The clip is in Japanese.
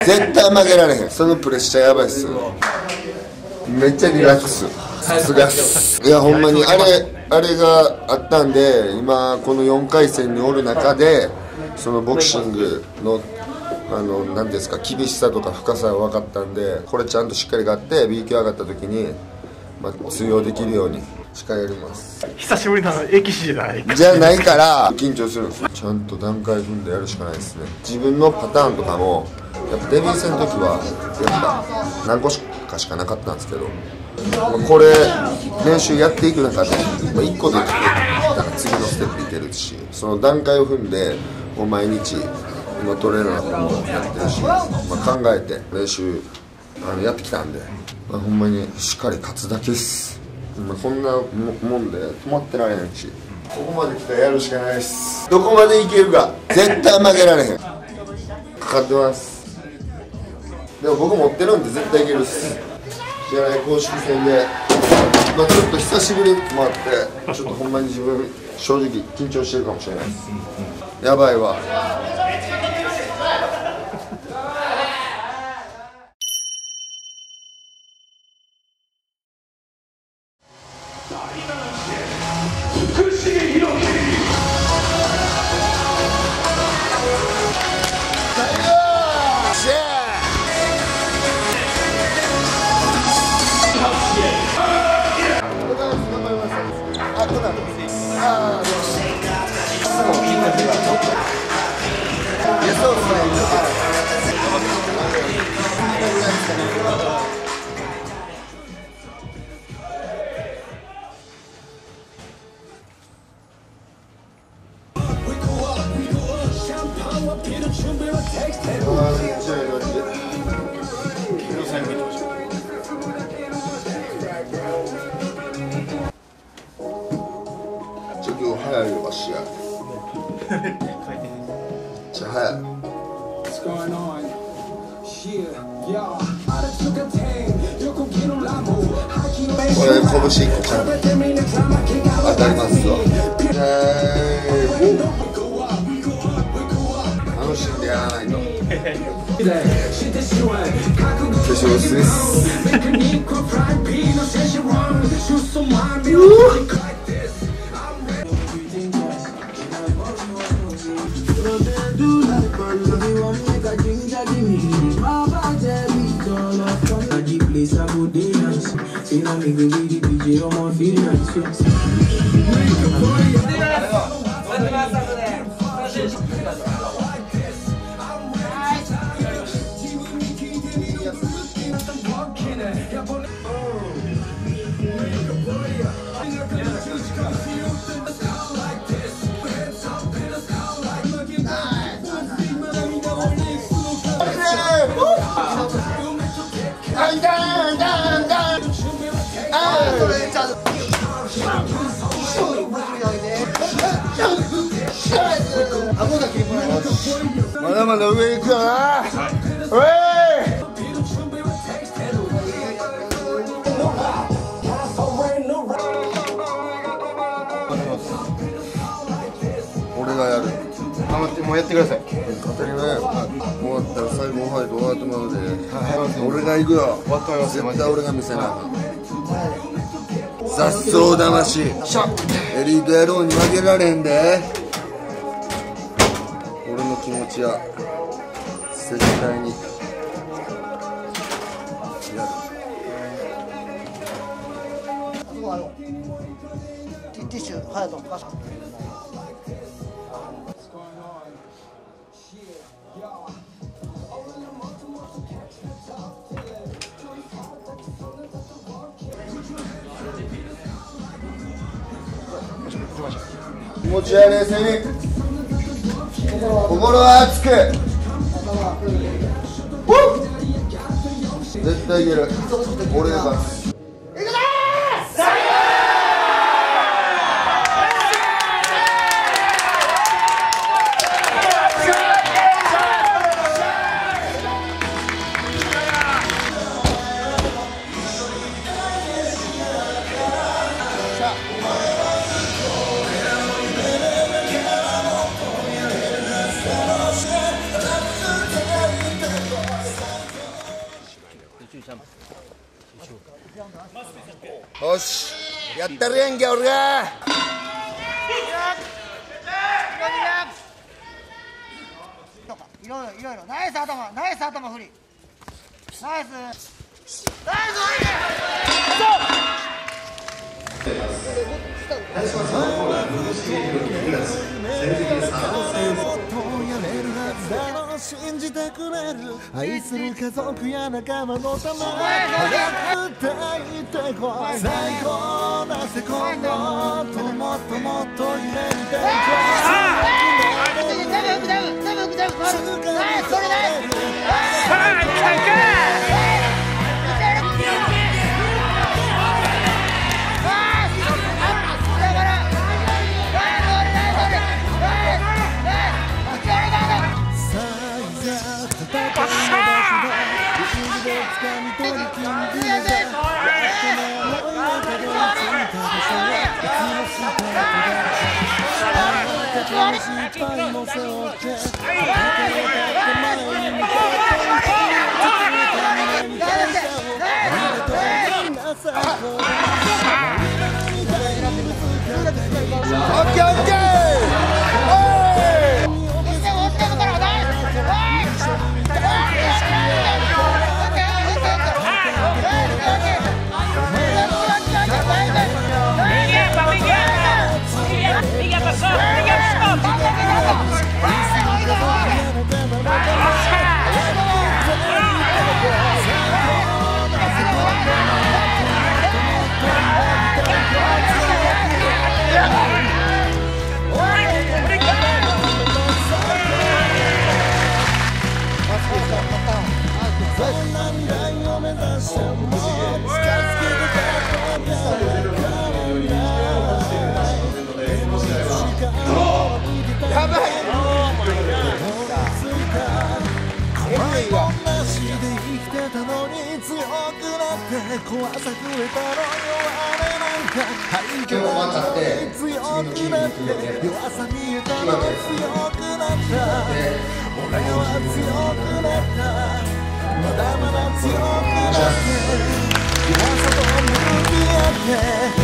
絶対負けられへん。そのプレッシャーやばいっす。めっちゃリラックス。さすがっす。いやほんまにあれがあったんで、今この4回戦におる中でそのボクシングの何ですか、厳しさとか深さが分かったんで、これちゃんとしっかり勝って B 級上がった時に、通用できるようにしっかりやります。 久しぶりな駅士じゃないか。 じゃないから緊張するんですよ。ちゃんと段階踏んでやるしかないですね。自分のパターンとかもやっぱデビュー戦の時はやっぱ何個かしかなかったんですけど、これ練習やっていく中で1個でなんか次のステップいけるし、その段階を踏んでもう毎日今トレーナーともやってるし、考えて練習やってきたんで、ほんまにしっかり勝つだけです。こんなもんで止まってられへんし、ここまで来たらやるしかないです。どこまでいけるか絶対負けられへん。かかってます。でも僕持ってるんで絶対いけるっす。試合公式戦で、ちょっと久しぶりもあってちょっとほんまに自分正直緊張してるかもしれないです。やばいわ。早いよ、わしや。めっちゃ早い。これ拳1個ちゃんと当たりますわ。楽しんでやらないと。化粧水です。まだまだ上行くよな。俺がやる。もうやってください。当たり前。終わったら最後ファイト終わってまうで。俺が行くよ。絶対俺が見せな。雑草魂。エリート野郎に負けられんで。俺の気持ちは絶対にやる。ティッシュ、隼人、お母さん。気持ちは冷静に、心は熱く、絶対いける。俺が勝つ。 よしやったるやんけ俺がいろいろナイス頭振りナイス信じてくれる愛する家族や仲間のため早く抱いてこい最高なセコンドともっともっと夢見てこ怖さくれたのよあれなんか今日は勝って強くなって弱さ見えたの強くなった俺は強くなったまだまだ強くなって弱さと向き合って